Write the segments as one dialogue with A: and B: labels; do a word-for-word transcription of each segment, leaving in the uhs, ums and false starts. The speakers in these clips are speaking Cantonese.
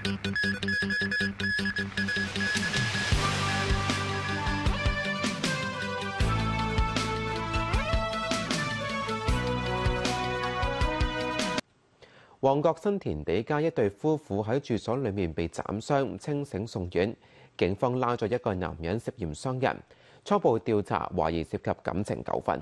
A: 旺角新填地街一對夫婦喺住所裏面被斬傷，清醒送院。警方拉咗一個男人涉嫌傷人，初步調查懷疑涉及感情糾紛。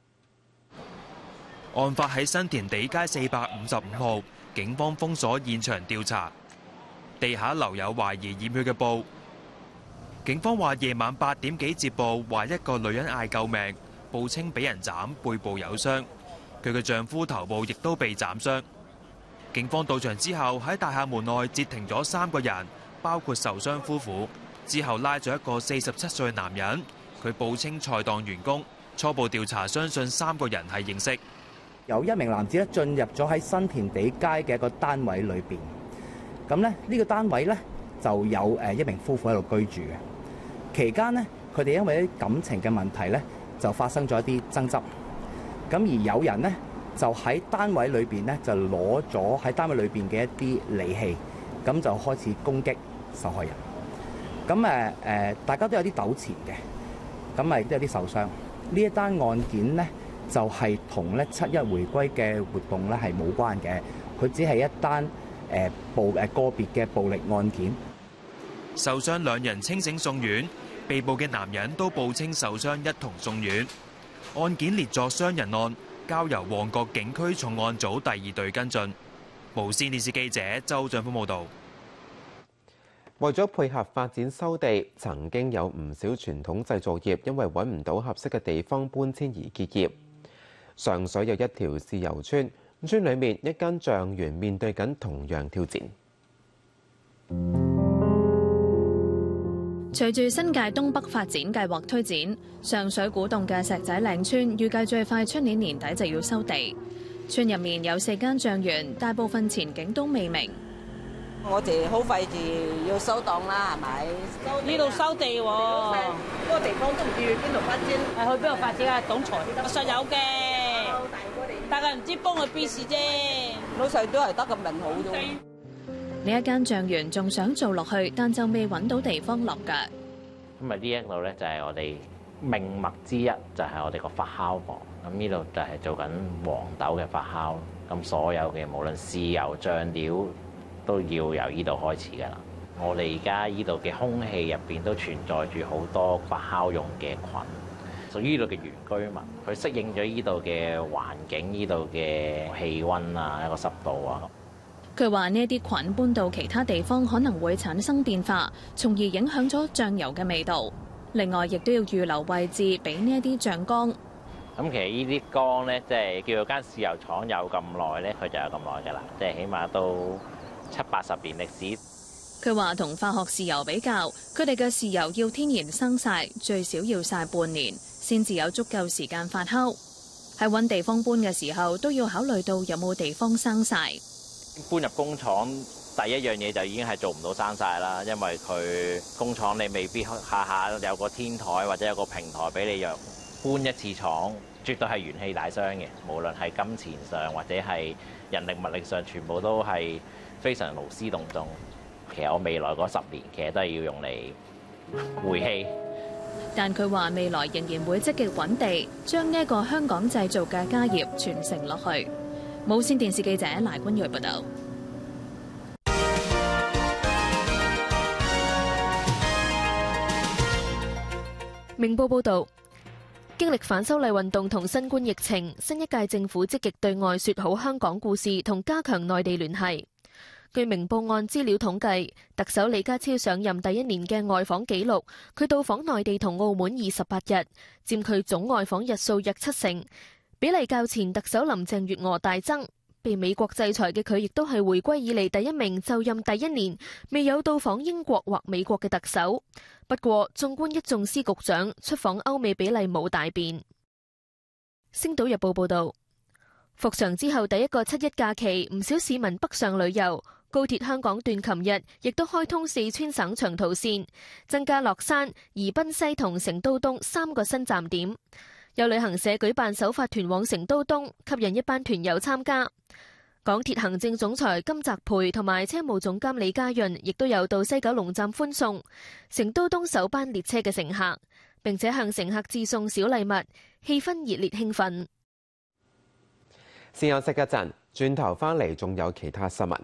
B: 案發喺新填地街四百五十五號，警方封鎖現場調查，地下留有懷疑染血嘅布。警方話夜晚八點幾接報，話一個女人嗌救命，報稱俾人斬，背部有傷，佢嘅丈夫頭部亦都被斬傷。警方到場之後，喺大廈門內截停咗三個人，包括受傷夫婦。之後拉咗一個四十七歲男人，佢報稱菜檔員工。初步調查相信三個人係認識。
C: 有一名男子咧進入咗喺新填地街嘅一個單位裏邊，咁咧呢個單位咧就有誒一名夫婦喺度居住嘅。期間呢，佢哋因為啲感情嘅問題咧，就發生咗一啲爭執。咁而有人呢，就喺單位裏邊咧就攞咗喺單位裏邊嘅一啲利器，咁就開始攻擊受害人。咁誒誒，大家都有啲糾纏嘅，咁咪都有啲受傷。呢一單案件呢，就係同咧七一回歸嘅活動咧係冇關嘅，佢只係一單誒暴誒個別嘅暴力案件。
B: 受傷兩人清醒送院，被捕嘅男人都報稱受傷一同送院。案件列作傷人案，交由旺角警區重案組第二隊跟進。無線電視記者周俊峰報導。
A: 為咗配合發展收地，曾經有唔少傳統製造業因為揾唔到合適嘅地方搬遷而結業。上水有一條豉油村，村裡面一間醬園面對緊同樣挑戰。
D: 隨住新界東北發展計劃推展，上水古洞嘅石仔嶺村預計最快出年年底就要收地。村入面有四間醬園，大部分前景都未明。
E: 我哋好費住要收檔啦，係咪？
F: 呢度收地喎，
E: 嗰個地方都唔知去邊度發展。
F: 係去邊度發展啊？總裁實有嘅，但係唔知幫佢邊事啫。
E: 老細都係得個名好啫。
D: 呢一間醬園仲想做落去，但就未揾到地方落腳。
G: 咁啊，呢一度咧就係我哋命脈之一，就係我哋個發酵房。咁呢度就係做緊黃豆嘅發酵。咁所有嘅無論豉油、醬料，都要由呢度開始㗎啦。我哋而家呢度嘅空氣入邊都存在住好多發酵用嘅菌，屬於呢度嘅原居民，佢適應咗呢度嘅環境、呢度嘅氣温啊、一個濕度啊。
D: 佢話呢啲菌搬到其他地方可能會產生變化，從而影響咗醬油嘅味道。另外，亦都要預留位置俾呢一啲醬缸。
G: 咁其實呢啲缸咧，即係叫做間豉油廠有咁耐咧，佢就有咁耐㗎啦，即係起碼都七八十年歷史。
D: 佢話同化學豉油比較，佢哋嘅豉油要天然生曬，最少要曬半年，先至有足夠時間發酵。喺揾地方搬嘅時候，都要考慮到有冇地方生曬。
G: 搬入工廠第一樣嘢就已經係做唔到生曬啦，因為佢工廠你未必下下有個天台或者有個平台俾你用。搬一次廠絕對係元氣大傷嘅，無論係金錢上或者係人力物力上，全部都係非常勞師動眾。其實我未來嗰十年其實都係要用嚟回氣。
D: 但佢話未來仍然會積極揾地，將呢一個香港製造嘅家業傳承落去。無線電視記者賴君睿報道。
H: 明報報道。經歷反修例運動同新冠疫情，新一屆政府積極對外說好香港故事同加強內地聯繫。據明報按資料統計，特首李家超上任第一年嘅外訪記錄，佢到訪內地同澳門二十八日，佔佢總外訪日數約七成，比例較前特首林鄭月娥大增。被美國制裁嘅佢，亦都係回歸以嚟第一名就任第一年未有到訪英國或美國嘅特首。不過，縱觀一眾司局長出訪歐美比例冇大變。星島日報報道，復常之後第一個七一假期，唔少市民北上旅遊。高鐵香港段琴日亦都開通四川省長途線，增加樂山、宜賓西同成都東三個新站點。有旅行社舉辦首發團往成都東，吸引一班團友參加。 港鐵行政總裁金澤培同埋車務總監李家潤亦都有到西九龍站歡送成都東首班列車嘅乘客，並且向乘客致送小禮物，氣氛熱烈興奮。
A: 先休息一陣，轉頭返嚟仲有其他新聞。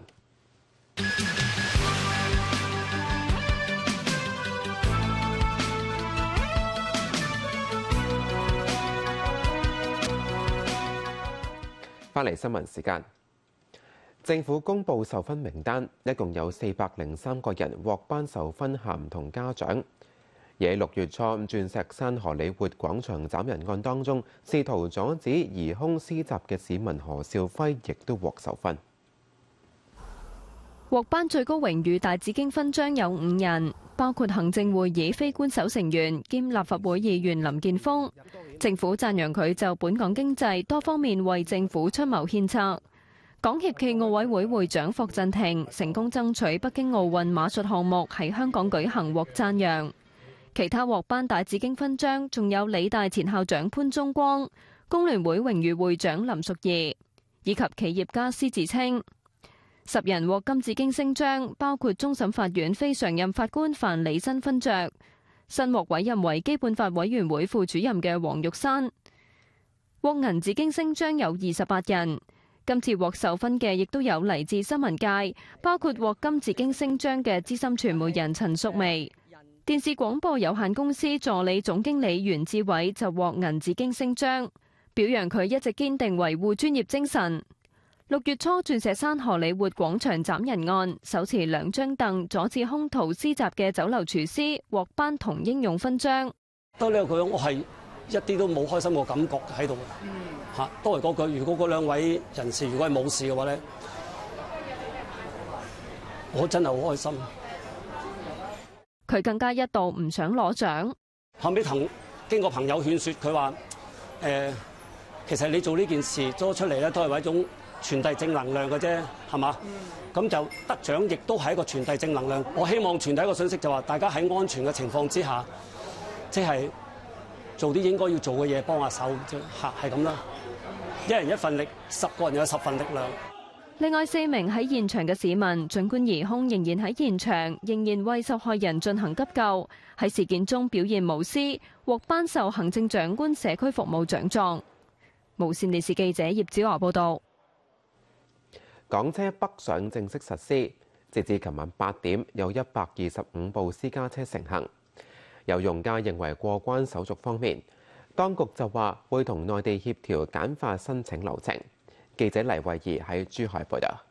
A: 返嚟新聞時間，政府公布授勳名單，一共有四百零三個人獲頒授勳銜同嘉獎。而喺六月初，鑽石山荷里活廣場斬人案當中，試圖阻止疑兇施襲嘅市民何兆輝，亦都獲授勳。
I: 獲頒最高榮譽大紫荊勳章有五人，包括行政會議非官守成員兼立法會議員林健鋒。政府讚揚佢就本港經濟多方面為政府出謀獻策。港協暨奧委會會長霍震霆成功爭取北京奧運馬術項目喺香港舉行，獲讚揚。其他獲頒大紫荊勳章仲有理大前校長潘宗光、工聯會榮譽會長林淑儀以及企業家施志清。十人獲金紫荊星章，包括終審法院非常任法官范理珍勳爵。新獲委任為基本法委員會副主任嘅黃玉山。獲銀紫荊星章有二十八人，今次獲授勳嘅亦都有嚟自新聞界，包括獲金紫荊星章嘅資深傳媒人陳淑薇。電視廣播有限公司助理總經理袁志偉就獲銀紫荊星章，表揚佢一直堅定維護專業精神。六月初，鑽石山荷里活廣場斬人案，手持兩張凳阻止兇徒施襲嘅酒樓廚師獲頒銅英勇勳章。
J: 得呢個佢，我係一啲都冇開心個感覺喺度嚇。都係嗰句，如果嗰兩位人士如果係冇事嘅話咧，我真係好開心。
I: 佢更加一度唔想攞獎，
J: 後尾同經過朋友勸説，佢話誒，其實你做呢件事做出嚟咧，都係為一種傳遞正能量嘅啫，係嘛？咁、嗯、就得獎，亦都係一個傳遞正能量。我希望傳遞一個信息，就話大家喺安全嘅情況之下，即係做啲應該要做嘅嘢，幫下手啫，嚇係咁啦。一人一份力，十個人有十份力量。
I: 另外四名喺現場嘅市民，儘管疑兇仍然喺現場，仍然為受害人進行急救，喺事件中表現無私，獲頒授行政長官社區服務獎狀。無線電視記者葉子華報導。
A: 港車北上正式實施，截至琴晚八點，有一百二十五部私家車成行。有用家認為過關手續方面，當局就話會同內地協調簡化申請流程。記者黎慧儀喺珠海報道。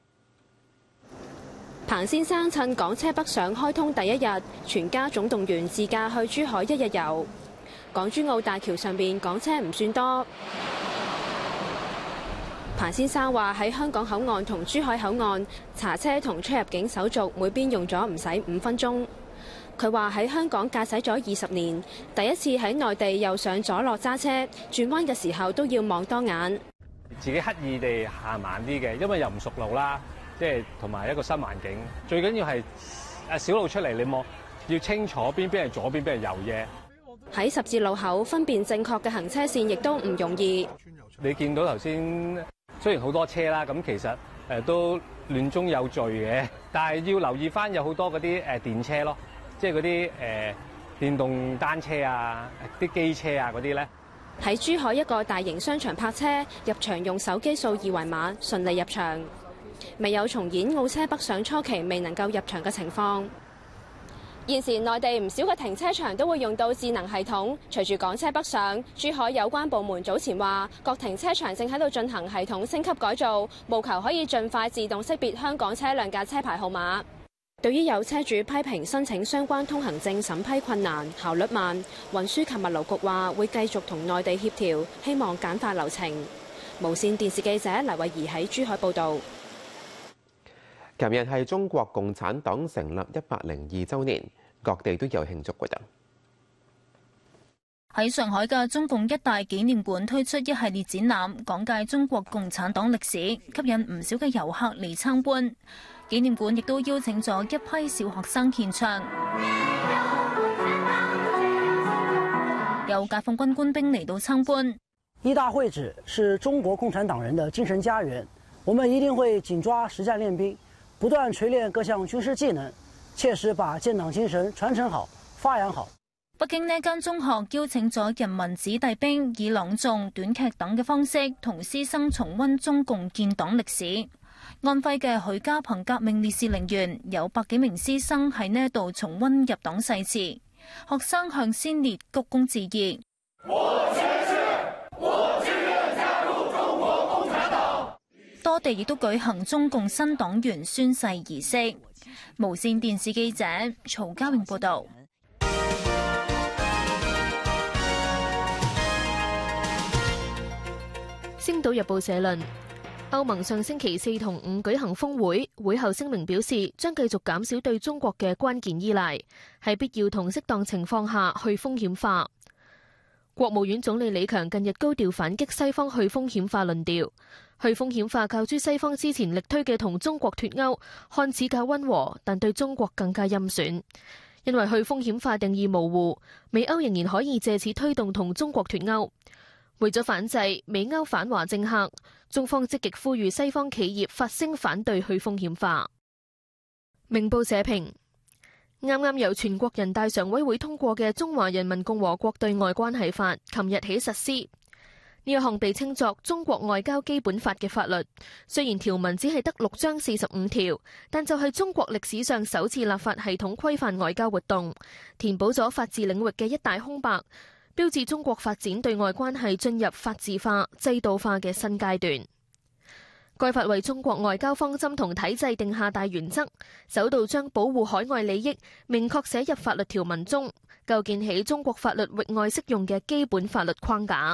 K: 彭先生趁港車北上開通第一日，全家總動員自駕去珠海一日遊。港珠澳大橋上邊港車唔算多。彭先生話喺香港口岸同珠海口岸查車同出入境手續每邊用咗唔使五分鐘。佢話喺香港駕駛咗二十年，第一次喺內地又上左落揸車，轉彎嘅時候都要望多眼。
L: 自己刻意地行慢啲嘅，因為又唔熟路啦，即係同埋一個新環境。最緊要係誒小路出嚟，你望要清楚邊邊係左邊，邊係右嘅。
K: 喺十字路口分辨正確嘅行車線亦都唔容易。
L: 你見到頭先雖然好多車啦，咁其實誒都亂中有序嘅，但係要留意翻有好多嗰啲誒電車咯，即係嗰啲誒電動單車啊、啲機車啊嗰啲咧。
K: 喺珠海一個大型商場泊車，入場用手機掃二維碼，順利入場。未有重演澳車北上初期未能夠入場嘅情況。現時內地唔少嘅停車場都會用到智能系統。隨住港車北上，珠海有關部門早前話，各停車場正喺度進行系統升級改造，務求可以盡快自動識別香港車輛嘅車牌號碼。對於有車主批評申請相關通行證審批困難、效率慢，運輸及物流局話會繼續同內地協調，希望簡化流程。無線電視記者黎慧儀喺珠海報導。
A: 琴日係中國共產黨成立一百零二週年，各地都有慶祝活動。
M: 喺上海嘅中共一大紀念館推出一系列展覽，講解中國共產黨歷史，吸引唔少嘅遊客嚟參觀。紀念館亦都邀請咗一批小學生獻唱，有解放軍官兵嚟到參觀。
N: 一大會址是中國共產黨人的精神家園， 我們一定會緊抓實戰練兵，不斷錘煉各項軍事技能，切實把建黨精神傳承好、發揚好。
M: 北京呢間中學邀請咗人民子弟兵以朗誦、短劇等嘅方式，同師生重溫中共建黨歷史。安徽嘅許家憑革命烈士陵園有百幾名師生喺呢度重溫入黨誓詞，學生向先烈鞠躬致意。我宣誓，我自願加入中國共產黨。多地亦都舉行中共新黨員宣誓儀式。無線電視記者曹家榮報道。
H: 星島日報社論：歐盟上星期四同五舉行峰會，會後聲明表示將繼續減少對中國嘅關鍵依賴，喺必要同適當情況下去風險化。國務院總理李強近日高調反擊西方去風險化論調，去風險化較諸西方之前力推嘅同中國脫鈎，看似較溫和，但對中國更加陰損。因為去風險化定義模糊，美歐仍然可以借此推動同中國脫鈎。為咗反制美歐反華政客，中方積極呼籲西方企業發聲反對去風險化。明報社評：啱啱由全國人大常委會通過嘅《中華人民共和國對外關係法》，琴日起實施。呢一項被稱作中國外交基本法嘅法律，雖然條文只係得六章四十五條，但就係中國歷史上首次立法系統規範外交活動，填補咗法治領域嘅一大空白，標誌中國發展對外關係進入法治化、制度化嘅新階段。該法為中國外交方針同體制定下大原則，首度將保護海外利益明確寫入法律條文中，構建起中國法律域外適用嘅基本法律框架。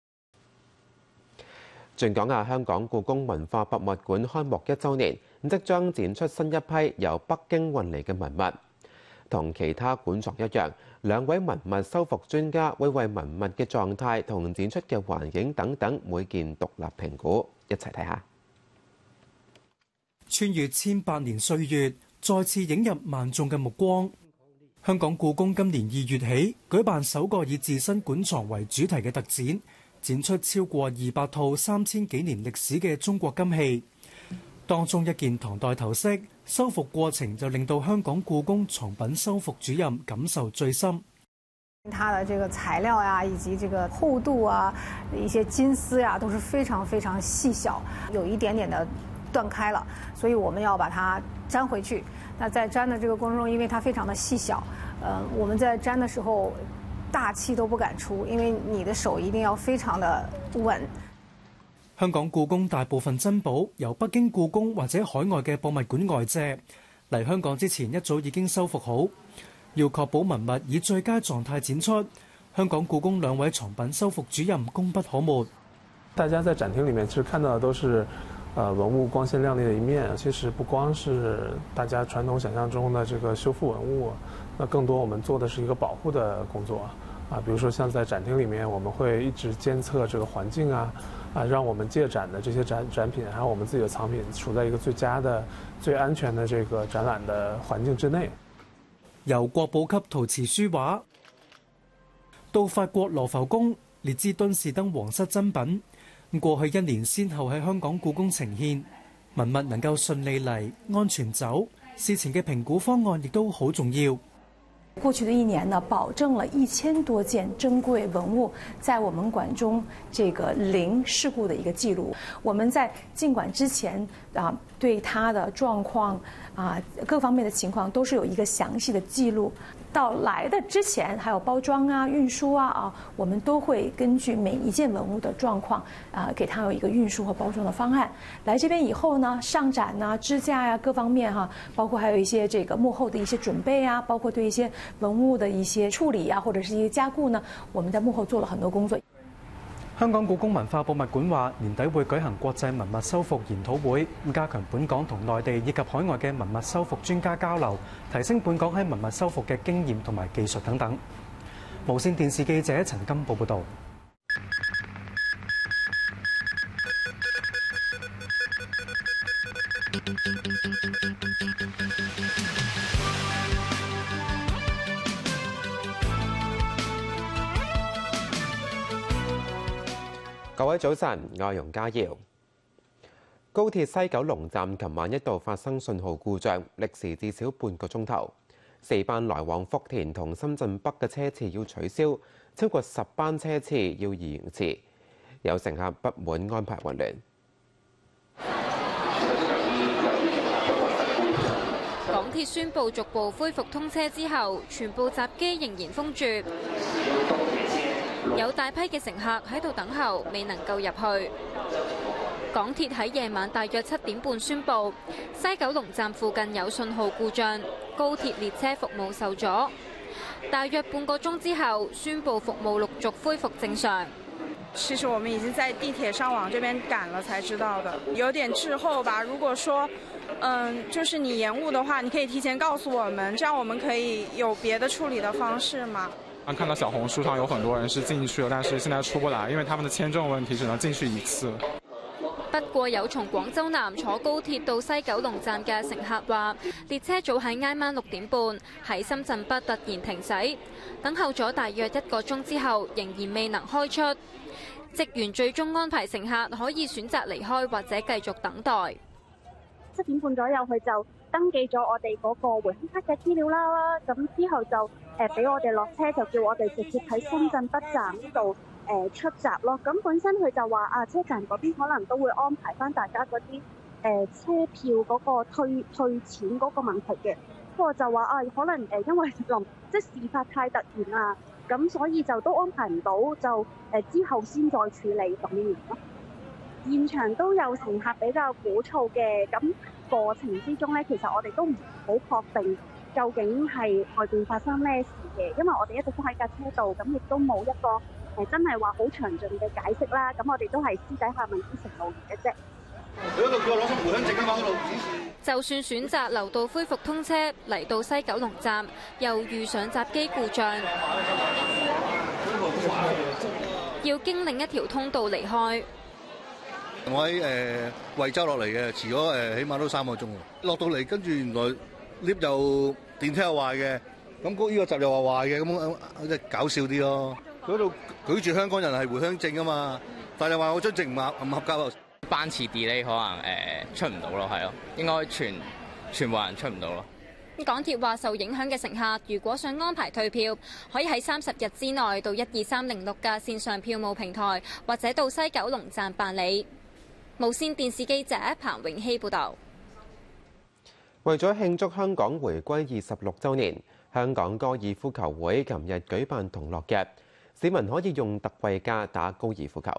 A: 轉講下香港故宮文化博物館開幕一週年，即將展出新一批由北京運嚟嘅文物。同其他館藏一樣，兩位文物修復專家會為文物嘅狀態同展出嘅環境等等每件獨立評估。一齊睇下。
O: 穿越千百年歲月，再次映入萬眾嘅目光。香港故宮今年二月起舉辦首個以自身館藏為主題嘅特展，展出超過二百套三千幾年歷史嘅中國金器。當中一件唐代頭飾，修復過程就令到香港故宮藏品修復主任感受最深。
P: 它的這個材料呀，以及這個厚度啊，一些金絲呀，都是非常非常細小，有一點點的斷開了，所以我們要把它粘回去。那在粘的這個過程中，因為它非常的細小，呃，我們在粘的時候大氣都不敢出，因為你的手一定要非常的穩。
O: 香港故宮大部分珍寶由北京故宮或者海外嘅博物館外借嚟香港之前，一早已經修復好，要確保文物以最佳狀態展出。香港故宮兩位藏品修復主任功不可沒。
Q: 大家在展廳裡面其實看到的都是，呃，文物光鮮亮麗的一面。其實不光是大家傳統想象中的這個修復文物，那更多我們做的是一個保護的工作啊。比如說像在展廳裡面，我們會一直監測這個環境啊。啊，讓我們借展的這些展展品，還有我們自己的藏品，處在一個最佳的、最安全的這個展覽的環境之內。
O: 由國寶級陶瓷書畫到法國羅浮宮列支敦士登皇室珍品，過去一年先後喺香港故宮呈現，文物能夠順利嚟、安全走，事前嘅評估方案亦都好重要。
R: 過去的一年呢，保證了一千多件珍貴文物在我們館中這個零事故的一個記錄。我們在進館之前啊，對它的狀況啊各方面的情況都是有一個詳細的記錄。到來的之前，還有包裝啊、運輸啊啊，我們都會根據每一件文物的狀況啊，給它有一個運輸和包裝的方案。來這邊以後呢，上展啊、支架呀、啊、各方面哈、啊，包括還有一些這個幕後的一些準備啊，包括對一些文物的一些處理啊，或者是一些加固呢，我們在幕後做了很多工作。
O: 香港故宮文化博物館話，年底會舉行國際文物修復研討會，加強本港同內地以及海外嘅文物修復專家交流，提升本港喺文物修復嘅經驗同埋技術等等。無線電視記者陳金寶報導。
A: 各位早晨，我係容家耀。 高鐵西九龍站琴晚一度發生信號故障，歷時至少半個鐘頭。四班來往福田同深圳北嘅車次要取消，超過十班車次要延遲。有乘客不滿安排混亂。
K: 港鐵宣布逐步恢復通車之後，全部閘機仍然封住，有大批嘅乘客喺度等候，未能夠入去。港鐵喺夜晚大約七點半宣布，西九龍站附近有信號故障，高鐵列車服務受阻。大約半個鐘之後，宣布服務陸續恢復正常。
S: 其實我們已經在地鐵上往這邊趕了才知道的，有點滯後吧。如果說，嗯，就是你延誤的話，你可以提前告訴我們，這樣我們可以有別的處理的方式嗎？
T: 看到小紅書上有很多人是進去了，但是現在出不來，因為他們的簽證問題，只能進去一次。
K: 不過有從廣州南坐高鐵到西九龍站嘅乘客話，列車早喺挨晚六點半喺深圳北突然停駛，等候咗大約一個鐘之後，仍然未能開出。職員最終安排乘客可以選擇離開或者繼續等待。
U: 七點半左右，佢就登記咗我哋嗰個回鄉卡嘅資料啦。咁之後就誒俾我哋落車，就叫我哋直接喺深圳北站呢度誒出閘咯。咁本身佢就話啊，車站嗰邊可能都會安排翻大家嗰啲誒車票嗰個退退錢嗰個問題嘅。不過就話啊，可能誒因為臨即係事發太突然啊，咁所以就都安排唔到，就誒之後先再處理咁樣咯。現場都有乘客比較鼓噪嘅，咁過程之中咧，其實我哋都唔好確定究竟係外邊發生咩事嘅，因為我哋一直都喺架車度，咁亦都冇一個誒真係話好詳盡嘅解釋啦。咁我哋都係私底下問啲乘務員嘅啫。
V: 佢嗰度叫我攞出回鄉證啊嘛，嗰度指示。
K: 就算選擇留到恢復通車，嚟到西九龍站，又遇上閘機故障，要經另一條通道離開。
V: 我喺誒惠州落嚟嘅，遲咗誒起碼都三個鐘。落到嚟跟住原來 lift 又電梯又壞嘅，咁嗰呢個閘又話壞嘅，咁即係搞笑啲咯。佢嗰度舉住香港人係回鄉證啊嘛，但係話我張證唔合唔合格。
W: 班次 delay 可能誒、呃、出唔到咯，係咯，應該全全部人出唔到咯。
K: 港鐵話受影響嘅乘客，如果想安排退票，可以喺三十日之內到一二三零六嘅線上票務平台，或者到西九龍站辦理。無線電視記者彭永熙報導。
A: 為咗慶祝香港回歸二十六週年，香港高爾夫球會琴日舉辦同樂日，市民可以用特惠價打高爾夫球。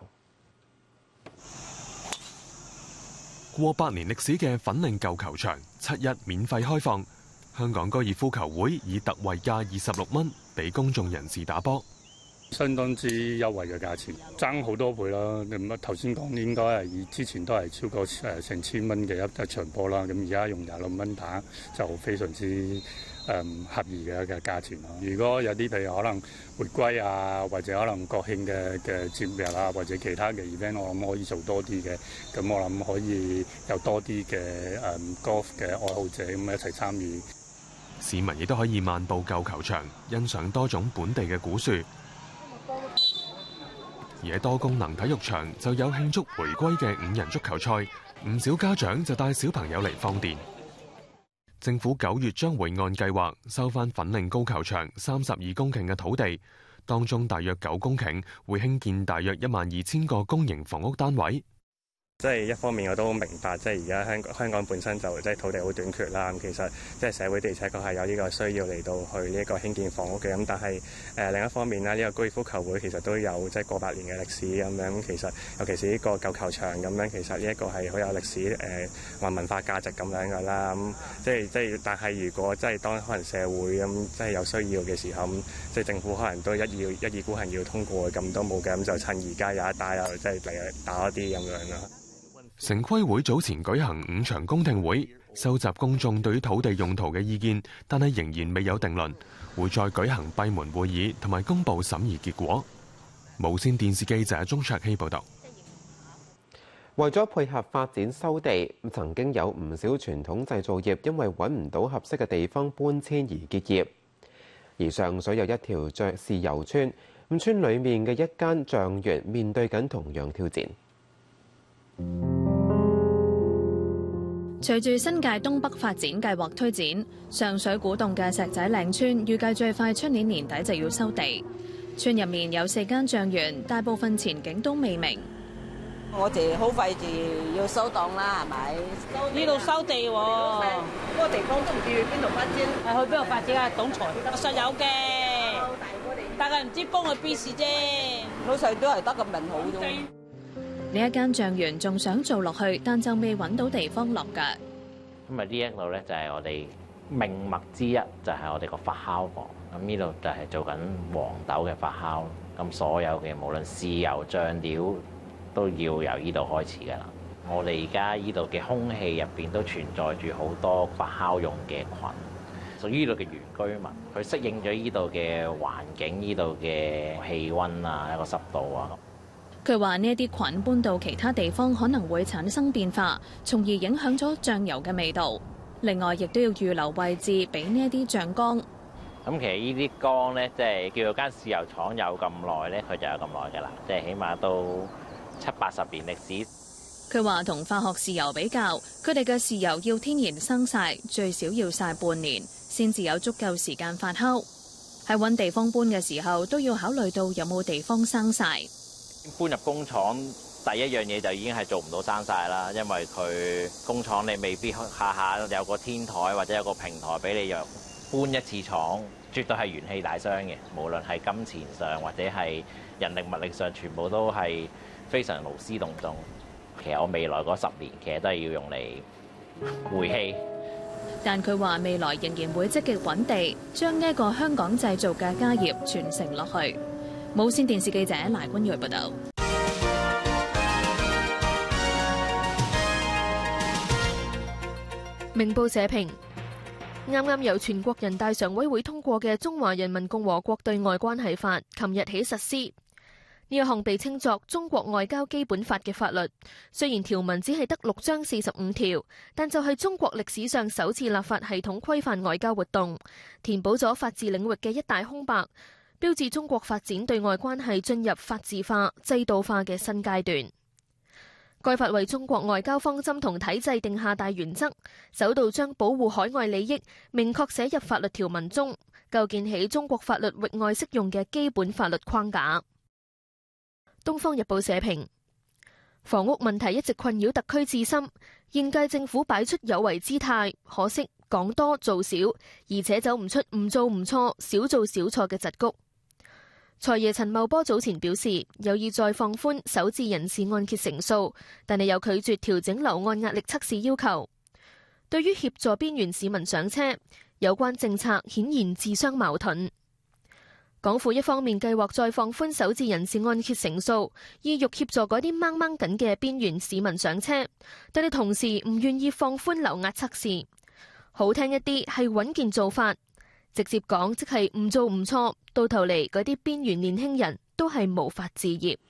X: 過百年歷史嘅粉嶺舊球場，七一免費開放。香港高爾夫球會以特惠價二十六蚊俾公眾人士打波，
Y: 相當之優惠嘅價錢，爭好多倍啦。咁啊頭先講應該係以之前都係超過誒成千蚊嘅一一場波啦。咁而家用廿六蚊打就非常之誒、嗯、合宜嘅嘅價錢咯。如果有啲譬如可能回歸啊，或者可能國慶嘅嘅節日啊，或者其他嘅 event， 我諗可以做多啲嘅。咁我諗可以有多啲嘅誒 golf 嘅愛好者咁一齊參與。
X: 市民亦都可以漫步舊球場，欣賞多種本地嘅古樹。而喺多功能體育場就有慶祝回歸嘅五人足球賽，唔少家長就帶小朋友嚟放電。政府九月將會按計劃收返粉嶺高球場三十二公頃嘅土地，當中大約九公頃會興建大約一萬二千個公營房屋單位。
Z: 即係一方面我都明白，即係而家香香港本身就即係土地好短缺啦。咁其實即係社會的而且確係有呢個需要嚟到去呢一個興建房屋嘅。咁但係誒、呃、另一方面啦，呢、呢個高爾夫球會其實都有即係過百年嘅歷史咁樣。其實尤其是呢個舊球場咁樣，其實呢一個係好有歷史誒或、呃、文化價值咁樣噶啦。咁即係即係，但係如果即係當可能社會咁即係有需要嘅時候，咁即係政府可能都一要一意孤行要通過，咁都冇嘅。咁就趁而家有一打又即係嚟打一啲咁樣啦。
X: 城規會早前舉行五場公聽會，收集公眾對於土地用途嘅意見，但係仍然未有定論，會再舉行閉門會議同埋公佈審議結果。無線電視記者鍾卓希報導。
A: 為咗配合發展收地，曾經有唔少傳統製造業因為揾唔到合適嘅地方搬遷而結業。而上水有一條醬豉油村，咁村裡面嘅一間醬園面對緊同樣挑戰。
M: 隨住新界東北發展計劃推展，上水古洞嘅石仔嶺村預計最快出年年底就要收地。村入面有四間醬園，大部分前景都未明。
B: 我哋好快就要收檔啦，係咪？呢度收地喎，嗰個地方都唔知去邊度發展。係去邊度發展啊？總裁實有嘅，但係唔知幫佢邊事啫。老細都係得個名好啫。
M: 呢一間醬園仲想做落去，但就未揾到地方落腳。
C: 咁啊，呢一度咧就係我哋命脈之一，就係我哋個發酵房。咁呢度就係做緊黃豆嘅發酵。咁所有嘅無論豉油、醬料都要由呢度開始㗎啦。我哋而家呢度嘅空氣入邊都存在住好多發酵用嘅菌，屬於呢度嘅原居民，佢適應咗呢度嘅環境、呢度嘅氣温啊、一個濕度啊。
M: 佢話呢一啲菌搬到其他地方可能會產生變化，從而影響咗醬油嘅味道。另外，亦都要預留位置俾呢一啲醬缸。
C: 咁其實呢啲缸咧，即係叫做間豉油廠有咁耐咧，佢就有咁耐㗎啦，即係起碼都七八十年歷史。
M: 佢話同化學豉油比較，佢哋嘅豉油要天然生曬，最少要曬半年，先至有足夠時間發酵。喺揾地方搬嘅時候，都要考慮到有冇地方生曬。
C: 搬入工廠第一樣嘢就已經係做唔到生曬啦，因為佢工廠你未必下下有個天台或者有個平台俾你入搬一次廠，絕對係元氣大傷嘅。無論係金錢上或者係人力物力上，全部都係非常勞師動眾。其實我未來嗰十年其實都係要用嚟回氣。
M: 但佢話未來仍然會積極揾地，將呢一個香港製造嘅家業傳承落去。無線電視記者賴君睿報道。
H: 明報社評：啱啱由全國人大常委會通過嘅《中華人民共和國對外關係法》，琴日起實施。呢一項被稱作中國外交基本法嘅法律，雖然條文只係得六章四十五條，但就係中國歷史上首次立法系統規範外交活動，填補咗法治領域嘅一大空白，標誌中國發展對外關係進入法治化、制度化嘅新階段。該法為中國外交方針同體制定下大原則，首度將保護海外利益明確寫入法律條文中，構建起中國法律域外適用嘅基本法律框架。東方日報社評：房屋問題一直困擾特區至深，現屆政府擺出有為姿態，可惜講多做少，而且走唔出唔做唔錯、少做少錯嘅桎梏。財爺陳茂波早前表示有意再放寬首置人士按揭成數，但係又拒絕調整樓按壓力測試要求。對於協助邊緣市民上車，有關政策顯然自相矛盾。港府一方面計劃再放寬首置人士按揭成數，意欲協助嗰啲掹掹緊嘅邊緣市民上車，但係同時唔願意放寬樓壓測試。好聽一啲係穩健做法，直接講即係唔做唔錯，到頭嚟嗰啲邊緣年輕人都係無法置業。